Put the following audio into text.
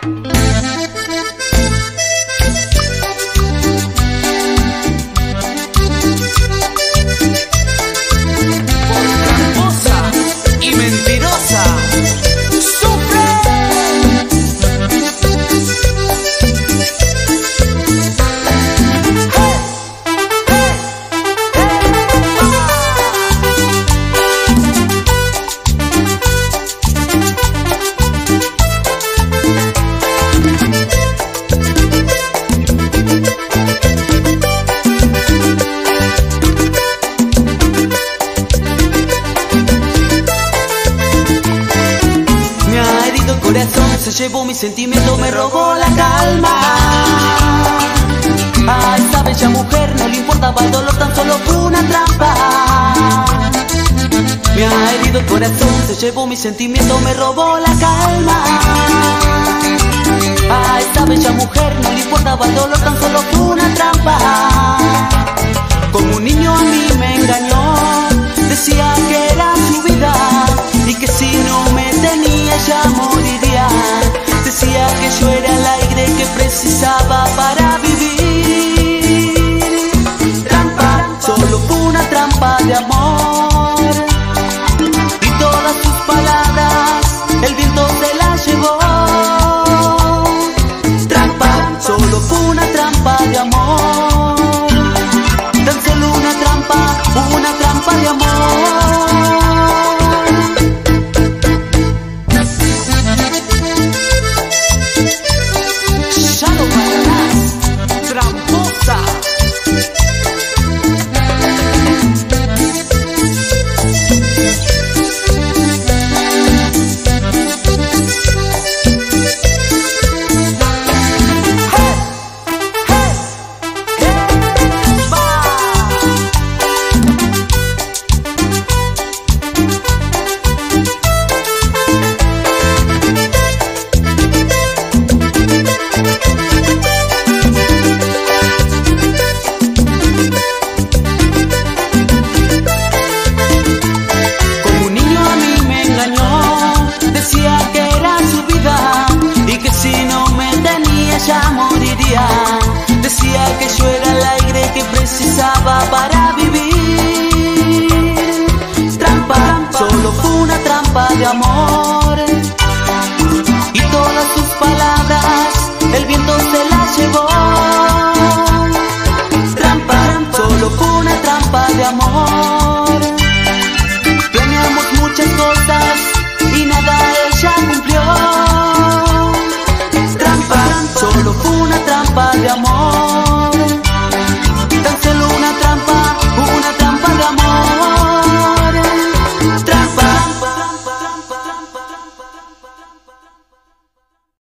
Se llevó mi sentimiento, me robó la calma. A esta bella mujer no le importaba el dolor, tan solo fue una trampa. Me ha herido el corazón, se llevó mi sentimiento, me robó la calma. A esta bella mujer no le importaba el dolor, tan solo fue una trampa. Como un niño a mí me engañó, decía que era su vida y que si no me tenía ya moriría. Decía que yo era el aire que precisaba para vivir. Trampa, solo fue una trampa de amor. Y todas sus palabras el viento se las llevó. Trampa, solo fue una trampa de amor. Tan solo una trampa de amor. Ya moriría. Decía que yo era el aire que precisaba para vivir. Trampa, solo fue una trampa de amor. Y todas sus palabras el viento se las llevó. Trampa, solo fue una trampa de amor. Planeamos muchas cosas y nada ella cumplió. Solo fue una trampa de amor.